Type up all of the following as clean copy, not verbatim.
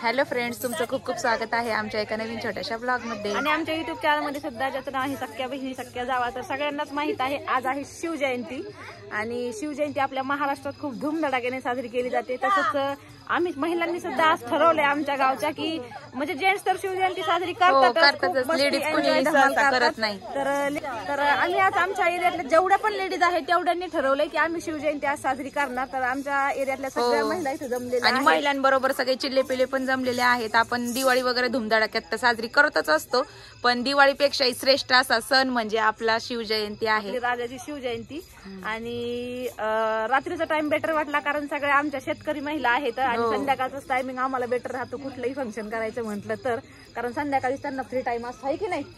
Hello friends, तुमचं खूप खूप स्वागत आहे आमच्या एका नवीन छोट्याशा ब्लॉग मध्ये आणि आमच्या युट्यूब चॅनल मध्ये सुद्धा ज्याचं नाव आहे सख्या बहिणी सख्या जावा. तर सगळ्यांनाच माहित आहे आज आहे शिवजयंती आणि शिवजयंती आपल्या महाराष्ट्रात खूप धूमधडाक्याने साजरी केली जाते. तसंच आम्ही महिलांनी सुद्धा आज ठरवलंय आमच्या गावच्या की म्हणजे जेंट्स तर शिवजयंती साजरी करतात, लेडीज कोणी करत नाही. तर आम्ही आज आमच्या एरियातल्या जेवढ्या पण लेडीज आहेत तेवढ्यांनी ठरवलंय की आम्ही शिवजयंती आज साजरी करणार. तर आमच्या एरियातल्या सगळ्या महिला इथे जमलेल्या आणि महिलांबरोबर सगळे चिल्ले पिल्ले पण जमलेले आहेत. आपण दिवाळी वगैरे धुमधडाक्यात तर साजरी करतच असतो, पण दिवाळीपेक्षाही श्रेष्ठ असा सण म्हणजे आपला शिवजयंती आहे, राजाची शिवजयंती. आणि रात्रीचा टाइम बेटर वाटला कारण सगळ्या आमच्या शेतकरी महिला आहेत आणि संध्याकाळचाच टायमिंग आम्हाला बेटर राहतो कुठलंही फंक्शन करायचं म्हटलं तर, कारण संध्याकाळी त्यांना फ्री टाइम असतो आहे की नाही.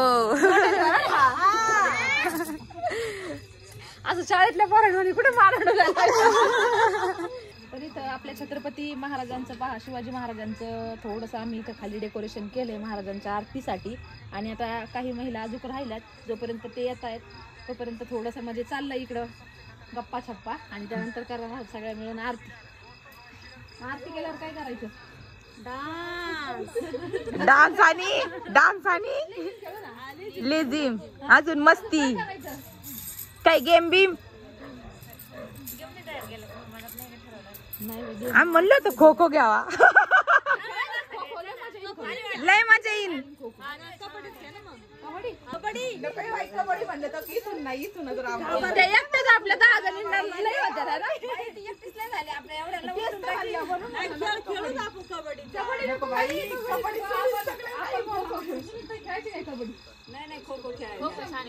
असं शाळेतल्या पोरांनी कुठे मारलं. तर इथं आपल्या छत्रपती महाराजांचं पहा, शिवाजी महाराजांचं थोडंसं आम्ही इथं खाली डेकोरेशन केलंय महाराजांच्या आरतीसाठी. आणि आता काही महिला अजून राहिल्यात, जोपर्यंत ते येत आहेत तोपर्यंत थोडंसं म्हणजे चाललंय इकडं गप्पा छप्पा आणि त्यानंतर करणार आहोत सगळ्या मिळून आरती. आरती केल्यावर काय करायचं? डान्स आणि लेझिम, अजून मस्ती, काय गेम बीम. आम्ही म्हणलो होतो खो खो घ्यावा, लय मजा येईल. कबड्डी म्हणलं तर इथून नाही, इथूनच एकटेच आपल्या 10 जणींना लय होत्या ना. नाही खो खो खेळायचं.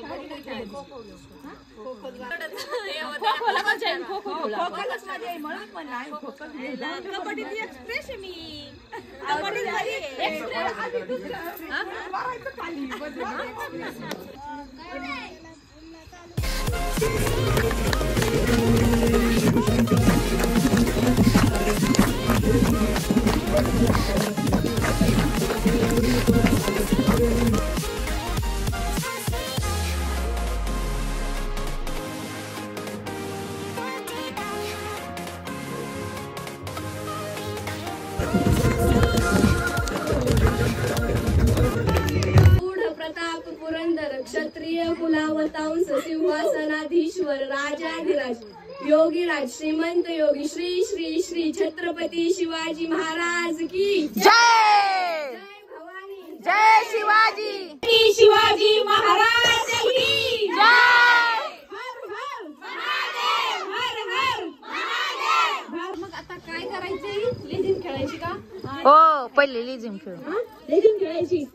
क्षत्रिय कुलावतांस सिंहासनाधीश्वर राजाधिराज योगीराज श्रीमंत योगी श्री श्री श्री छत्रपती शिवाजी महाराज की जय. जय भवानी, जय शिवाजी, शिवाजी महाराज की जय. हर हर महादेव, हर हर महादेव. मग आता काय करायचंय? लेझिम खेळायची का? हो, पहिले लेझिम खेळ. लेझिम खेळायची.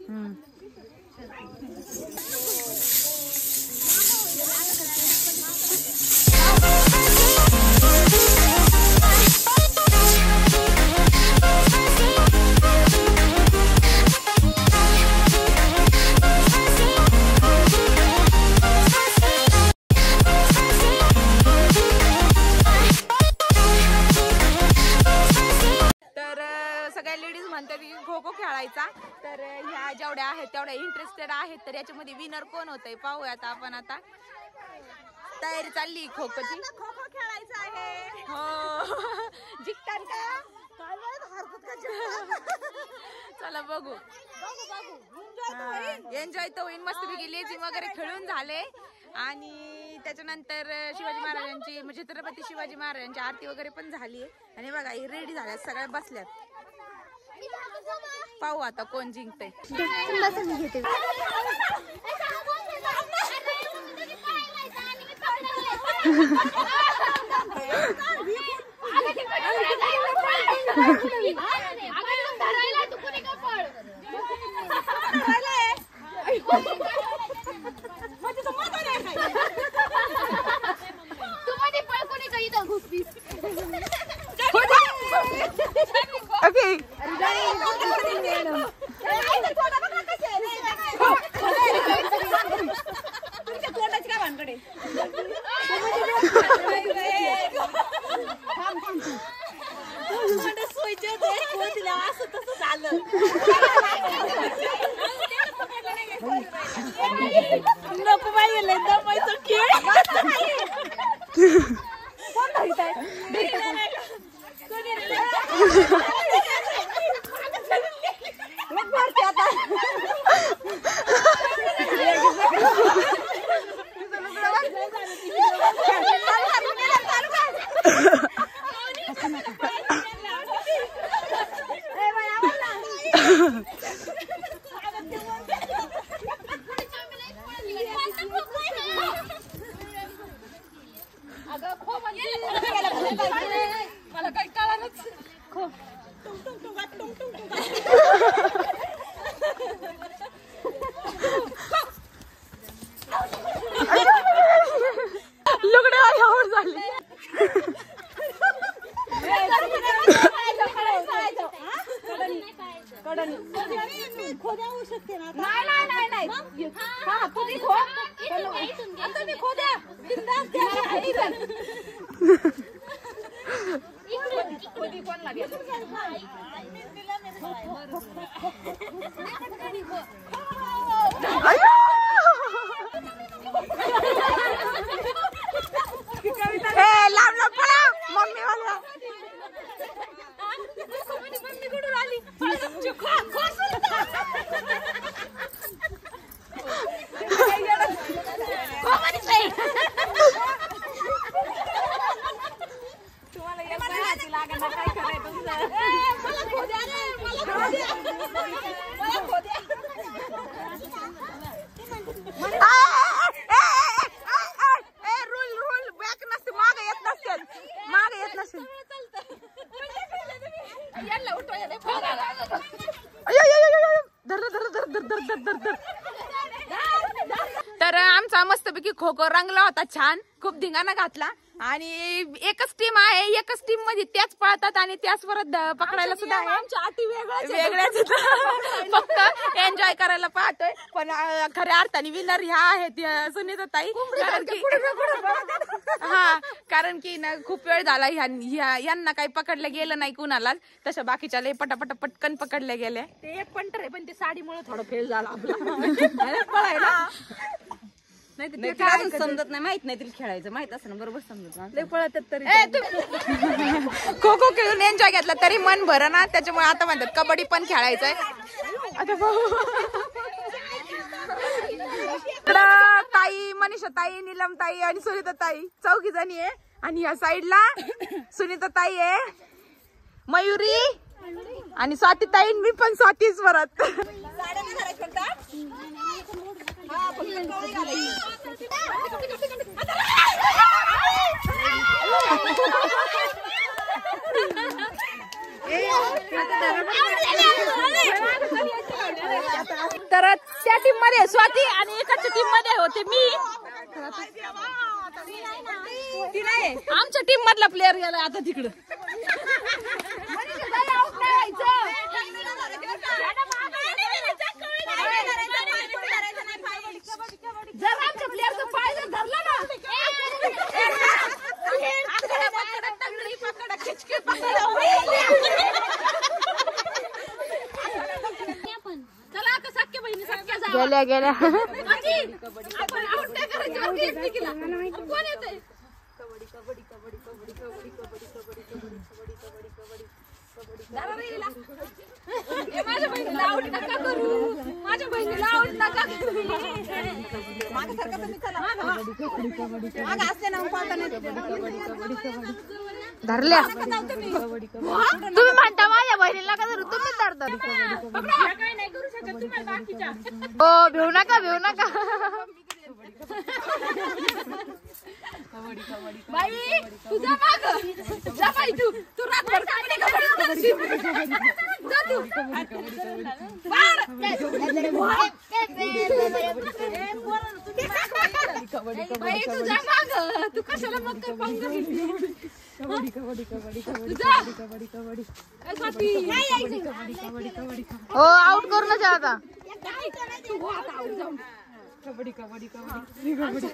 खो खो खेळायचा. तर ह्या जेवढ्या आहेत तेवढ्या इंटरेस्टेड आहेत, तर याच्यामध्ये विनर कोण होतंय पाहूयात आपण. आता तयारी चालली खो खोची. खो खो खेळायचं आहे. हो, जिंकतात का? चला बघू. एन्जॉय तर होईल मस्तपैकी. लेझिम वगैरे खेळून झाले आणि त्याच्यानंतर शिवाजी महाराजांची म्हणजे छत्रपती शिवाजी महाराजांची आरती वगैरे पण झाली आणि बघा रेडी झाल्यात, सगळ्या बसल्यात. पाहू आता कोण जिंकते. नको बाई दमायचं खेळ. कोण मला काही कळालंच. खो लुगडे आवड झाली. लांब लांब पळा मम्मी मला. तर आमचा मस्तपैकी खो खो रंगला होता छान. खूप धिंगाणा घातला आणि एकच टीम आहे. एकच टीम मध्ये त्याच पळतात आणि त्याच परत पकडायला सुद्धा आहे. वेगळ्याच फक्त एन्जॉय करायला पाहतोय. पण खऱ्या अर्थाने विनर ह्या आहेत सुनीता ताई. कारण की कारण की ना खूप वेळ झाला यांना काही पकडलं गेलं नाही कुणालाच. तसं बाकीच्या लय पटापट पटकन पकडल्या गेल्या. ते एक पंटर आहे पण ते साडीमुळे थोडं फेल झाला आपला. नाही समजत नाही, माहित नाही तिला खेळायचं. माहित असं ना बरोबर समजत पळतात तरी. खो खो खेळून एन्जॉय घेतला तरी मन भर ना. त्याच्यामुळे आता म्हणतात कबड्डी पण खेळायचंय. ताई, मनीषा ताई, नीलम ताई आणि सुनीता ताई चौघी जणी आहे. आणि या साईडला सुनीता ताई आहे, मयुरी आणि स्वाती ताई. मी पण स्वातीच परत. तर त्या टीम मध्ये स्वाती आणि एकाच्या टीम मध्ये होते मी. आमच्या टीम मधला प्लेअर गेला आता तिकडं. जर आमच्या प्लेअरचा पाय जर धरला ना चला आता सख्या बहिणी सख्या गेल्या गेल्या. आपण आउट नाही करायचं. कोण येते? माझ्या बहिणीला आउट नका करू. माझ्या बहिणीला आउट नका करू. धरल्या तुम्ही म्हणता माझ्या बहिणीला का धरू. तुम्ही धरता. काय नाही करू शकत तुम्हाला बाकीच्या. हो भिऊ नका भिऊ नका. बाई तुझा माग जा बाई. तू रातभर कबड्डी करशील. जा तू. बाई तुझा माग. तू कशाला मग हो आउट करूनच आता. कबड्डी कबड्डी कबड्डी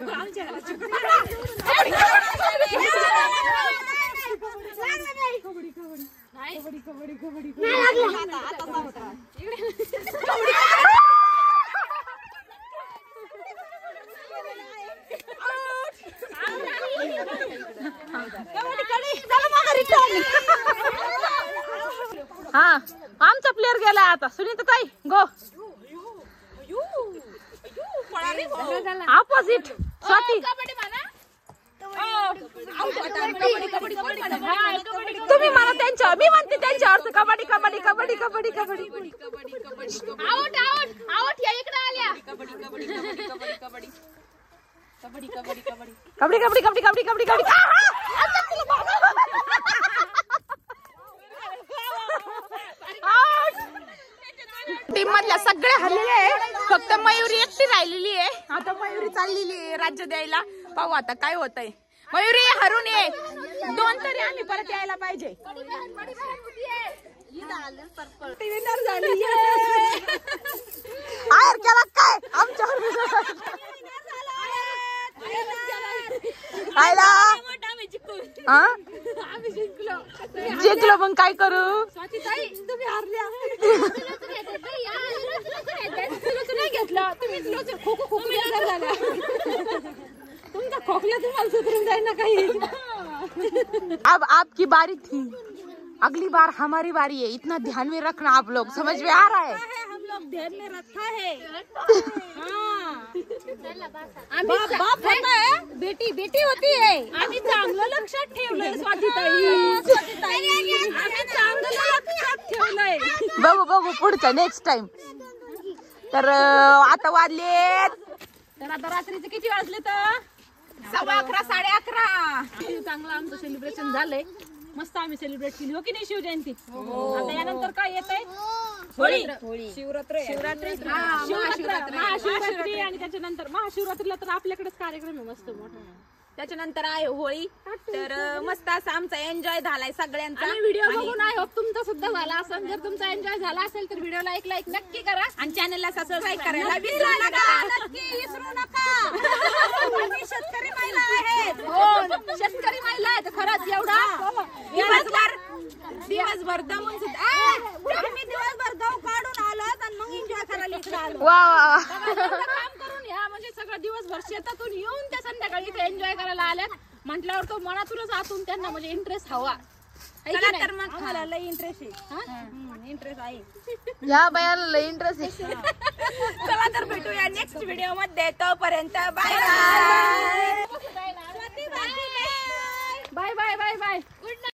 हा आमचा प्लेअर गेला आता. सुनीता ताई गो. ऑपोजिट स्वाती. कबड्डी म्हणा. तुम्ही मला त्यांच्या मी म्हणते त्यांच्या अर्थ kabaddi kabaddi kabaddi kabaddi kabaddi out out out या इकडे आल्या कबड्डी कबड्डी कबड्डी कबड्डी कबड्डी कबड्डी कबड्डी कबड्डी कबड्डी कबड्डी कबड्डी कबड्डी कबड्डी टीम मधल्या सगळ्या हरलेले आहे, फक्त मयुरी एकटी राहिलेली आहे. आता मयुरी चाललेली आहे राज्य द्यायला. पाहू आता काय होतंय. मयुरी हरून ये, 2 तरी आम्ही परत यायला पाहिजे. आयर केला काय आमच्यावर जिंकलो मग काय करू. तुम्ही हारल्या घेतला तुम्ही खो खो झाला तुमचा खोकला तुम्हाला सुधरून जाईल ना काही. अब आपकी बारी थी, अगली बार हमारी बारी है. इतना ध्यान में रखना आप लोग, समझ में आ रहा है. हम लोग ध्यान में रखा है. बाप होता है, बेटी बेटी होती है. आम्ही चांगलं लक्षात ठेवलंय स्वातीताई. आम्ही चांगलं लक्षात ठेवलंय. बघू बघू पुढचं नेक्स्ट टाइम. तर आता वाजलेत तर आता रात्रीचे किती वाजले तर 11:15 11:30. चांगलं आमचं सेलिब्रेशन झालंय. मस्त आम्ही सेलिब्रेट केली हो की नाही शिवजयंती. आता यानंतर काय येत आहे होळी शिवरात्री महाशिवरात्री आणि त्याच्यानंतर महाशिवरात्रीला तर आपल्याकडेच कार्यक्रम आहे मस्त मोठा. त्याच्यानंतर आहे होळी. तर मस्त असा आमचा एन्जॉय झालाय सगळ्यांचा. व्हिडिओ बघून आहे होप तुमचा सुद्धा झाला असेल. जर तुमचा एन्जॉय झाला असेल तर व्हिडिओला एक लाईक नक्की करा आणि चॅनलला सबस्क्राईब करायला विसरू नका. आम्ही शेतकरी महिला आहेत. हो शेतकरी महिला आहेत खरंच. एवढा दिवसभर दमून आम्ही दिवसभर गाव काढून आलो आणि मग एन्जॉय करायला इकडे आलो. वा काम करून या म्हणजे सगळं दिवसभर शेतातून येऊन त्या संध्याकाळी इथे एन्जॉय करायला आल्यात म्हटल्यावर तो मनातूनच आतून त्यांना म्हणजे इंटरेस्ट हवा. तर मग आम्हाला लई इंटरेस्ट आहे. इंटरेस्ट आहे या बायाला लई इंटरेस्ट आहे. चला तर भेटूया नेक्स्ट व्हिडिओ मध्ये. तोपर्यंत bye bye bye bye bye bye.